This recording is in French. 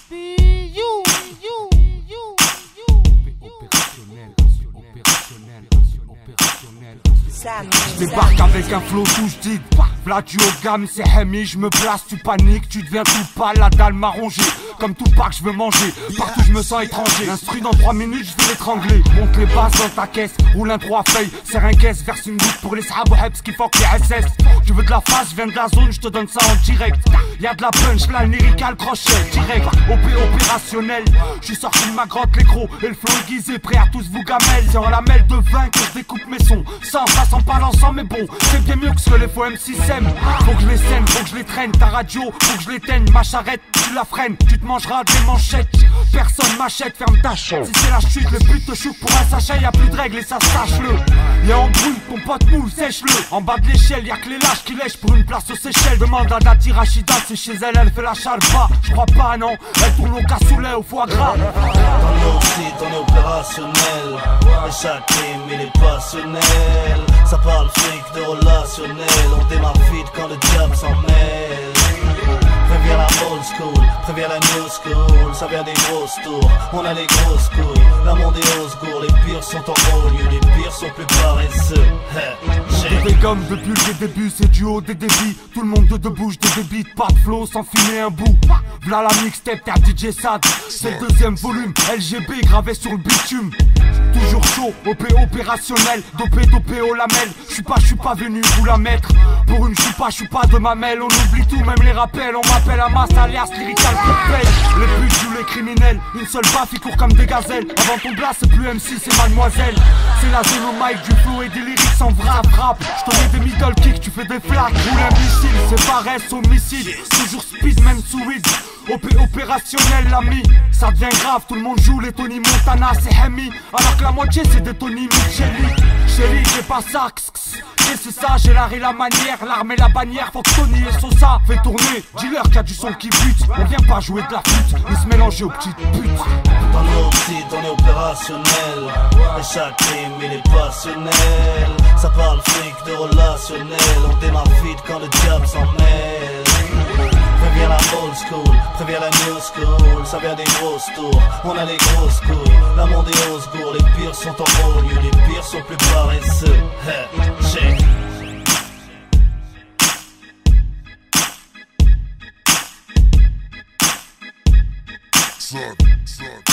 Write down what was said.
Je débarque avec un flow tout j'dis. V'là du haut gamme, c'est Hemi, je me place, tu paniques, tu deviens tout pâle, la dalle m'a rongé. Comme tout pack, je veux manger, partout je me sens étranger. L'instru dans 3 minutes, je vais l'étrangler. Monte les basses dans ta caisse, roule un 3 feuilles, serre un caisse, verse une goutte pour les sahab ou hebs qui fuck les SS. Tu veux de la face, je viens de la zone, je te donne ça en direct. Y'a de la punch, là, le lyrical crochet, direct, opérationnel. Je suis sorti de ma grotte, les gros, et le flow aiguisé, prêt à tous vous gamelles. C'est en la mêle de vin que je découpe mes sons. Ça sent pas l'ensemble, mais bon, c'est bien mieux que ce que les faux MC s'aiment. Faut que je les saigne, faut que je les traîne. Ta radio, faut que je l'éteigne. Ma charrette, tu la freines, tu te mangeras des manchettes. Personne m'achète, ferme ta chaîne. Si c'est la chute, le but te chouk pour un sachet. Y'a plus de règles et ça sache-le. Y'a embrouille, ton pote moule, sèche-le. En bas de l'échelle, y'a que les lâches qui lèchent pour une place aux Seychelles. Demande à Dati Rachida, c'est chez elle, elle fait la chalba. J'crois pas, non, elle tourne au cassoulet, au foie gras. Dans nos sites, on est opérationnel. Et chaque crime, il est passionnel. Ça parle fric de relationnel. On démarre vite quand le diable s'en mêle. Préviens la old school, préviens la new school. Ça vient des grosses tours, on a les grosses couilles. La monde est au secours, les pires sont en haut lieu. Les pires sont plus paresseux. Des gommes depuis le début, c'est du haut des débits. Tout le monde de bouche, de débit, pas de flow sans fumer un bout. V'là la mixtape, t'as DJ Sad. C'est le deuxième volume, LGB gravé sur le bitume. Toujours chaud, OP opérationnel, dopé au lamelle. J'suis pas venu vous la mettre. Pour une j'suis pas de mamelle. On oublie tout, même les rappels. On m'appelle Amas alias lyrical coupelle. Les putes jouent les criminels. Une seule baffe, ils courent comme des gazelles. Avant ton blast, c'est plus MC, c'est mademoiselle. C'est la zone au mic, du flow et des lyrics sans rap. J'te mets des middle kicks, tu fais des flaques. Roule un missile, c'est paresse homicide. Toujours speed, même sous weed. Opérationnel, l'ami, ça devient grave. Tout le monde joue les Tony Montana, c'est Hemi. Alors que la moitié c'est des Tony Micheli. Chérie, j'ai pas ça, c'est ça, j'ai l'art et la manière, l'arme et la bannière. Faut que Tony et Sosa fait tourner. Dis-leur qu'il y a du son qui bute. On vient pas jouer de la flûte, ni se mélanger aux petites putes. Dans nos sites, on est opérationnel. Et chaque crime, il est passionnel. Ça parle fric de relationnel. On démarre vite quand le diable s'en mêle. Préviens la old school, préviens la new school. Ça vient des grosses tours, on a les grosses couilles. La monde est au secours, les pires sont en haut lieu. Les pires sont plus paresseux. Check. Son.